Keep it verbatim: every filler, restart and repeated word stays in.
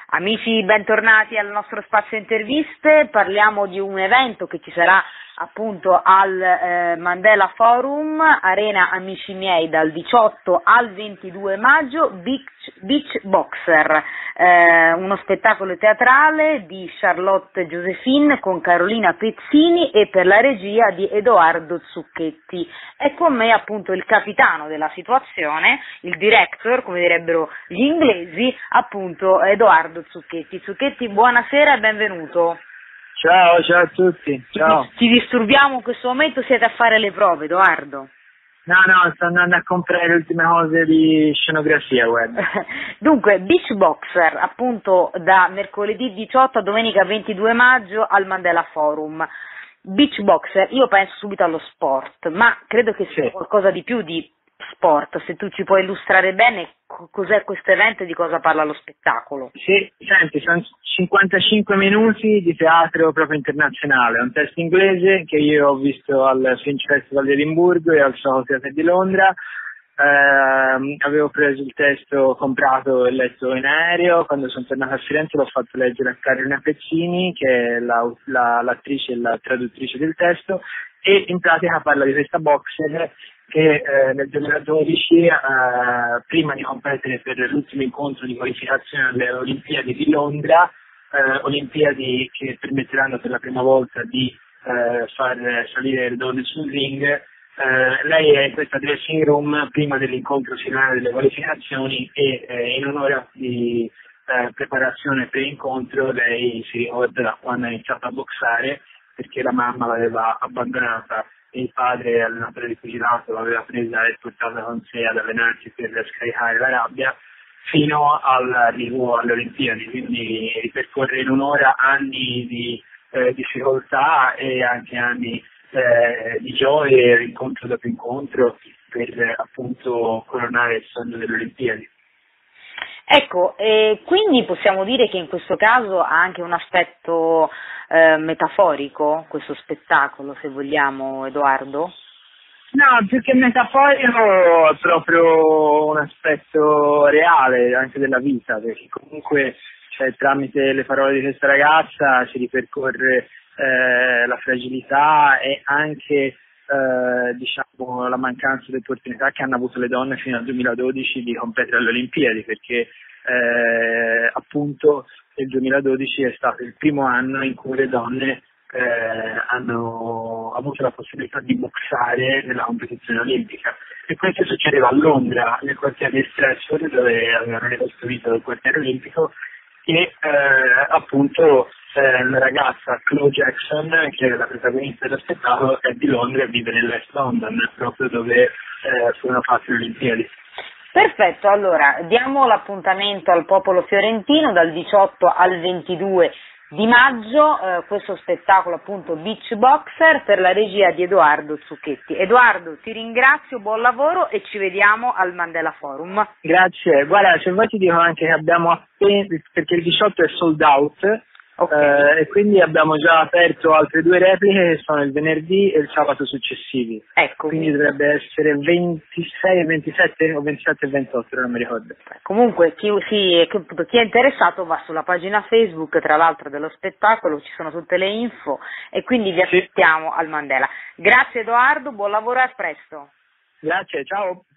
Amici, bentornati al nostro spazio interviste. Parliamo di un evento che ci sarà appunto al eh, Mandela Forum, Arena Amici Miei, dal diciotto al ventidue maggio, Beach, Beach Boxer, eh, uno spettacolo teatrale di Charlotte Josephine con Carolina Pezzini e per la regia di Edoardo Zucchetti. È con me appunto il capitano della situazione, il director, come direbbero gli inglesi, appunto Edoardo Zucchetti. Zucchetti, buonasera e benvenuto. Ciao, ciao a tutti, ciao. Ci disturbiamo in questo momento, siete a fare le prove, Edoardo? No, no, sto andando a comprare le ultime cose di scenografia web. Dunque, Beach Boxer, appunto da mercoledì diciotto a domenica ventidue maggio al Mandela Forum. Beach Boxer, io penso subito allo sport, ma credo che sia Sì. qualcosa di più di sport. Se tu ci puoi illustrare bene cos'è questo evento e di cosa parla lo spettacolo. Sì, senti, sono cinquantacinque minuti di teatro proprio internazionale, un testo inglese che io ho visto al Fringe Festival di Edimburgo e al Soho Theatre di Londra. Eh, avevo preso il testo, comprato e letto in aereo. Quando sono tornato a Firenze l'ho fatto leggere a Carolina Pezzini, che è la, la, l'attrice e la traduttrice del testo, e in pratica parla di questa boxer che eh, nel duemiladodici, eh, prima di competere per l'ultimo incontro di qualificazione alle Olimpiadi di Londra, eh, Olimpiadi che permetteranno per la prima volta di eh, far salire le donne sul ring, eh, lei è in questa dressing room prima dell'incontro finale delle qualificazioni e eh, in un'ora di eh, preparazione per l'incontro lei si ricorda da quando ha iniziato a boxare, perché la mamma l'aveva abbandonata e il padre, allenatore di pugilato, l'aveva presa e portata con sé ad allenarsi per scaricare la rabbia fino all'arrivo alle Olimpiadi. Quindi ripercorre in un'ora anni di eh, difficoltà e anche anni eh, di gioia, incontro dopo incontro, per eh, appunto coronare il sogno delle Olimpiadi. Ecco, e quindi possiamo dire che in questo caso ha anche un aspetto eh, metaforico, questo spettacolo, se vogliamo, Edoardo? No, più che metaforico è proprio un aspetto reale anche della vita, perché comunque cioè, tramite le parole di questa ragazza si ripercorre eh, la fragilità e anche eh, diciamo la mancanza di opportunità che hanno avuto le donne fino al duemiladodici di competere alle Olimpiadi, perché eh, appunto nel duemiladodici è stato il primo anno in cui le donne eh, hanno avuto la possibilità di boxare nella competizione olimpica, e questo succedeva a Londra, nel quartiere di Stratford, dove avevano ricostruito il quartiere olimpico, e eh, appunto eh, la ragazza Chloe Jackson, che è la protagonista dello spettacolo, è di Londra e vive nell'Est London, proprio dove eh, furono fatte le Olimpiadi. Perfetto, allora diamo l'appuntamento al popolo fiorentino dal diciotto al ventidue di maggio, eh, questo spettacolo appunto Beach Boxer per la regia di Edoardo Zucchetti. Edoardo, ti ringrazio, buon lavoro e ci vediamo al Mandela Forum. Grazie, guarda, se vuoi ti dico anche che abbiamo appena, perché il diciotto è sold out, Okay. Eh, e quindi abbiamo già aperto altre due repliche che sono il venerdì e il sabato successivi. Ecco. Quindi dovrebbe essere ventisei e ventisette o ventisette e ventotto, non mi ricordo. Comunque chi, sì, chi è interessato va sulla pagina Facebook, tra l'altro, dello spettacolo, ci sono tutte le info e quindi vi aspettiamo sì. al Mandela. Grazie Edoardo, buon lavoro e a presto. Grazie, ciao.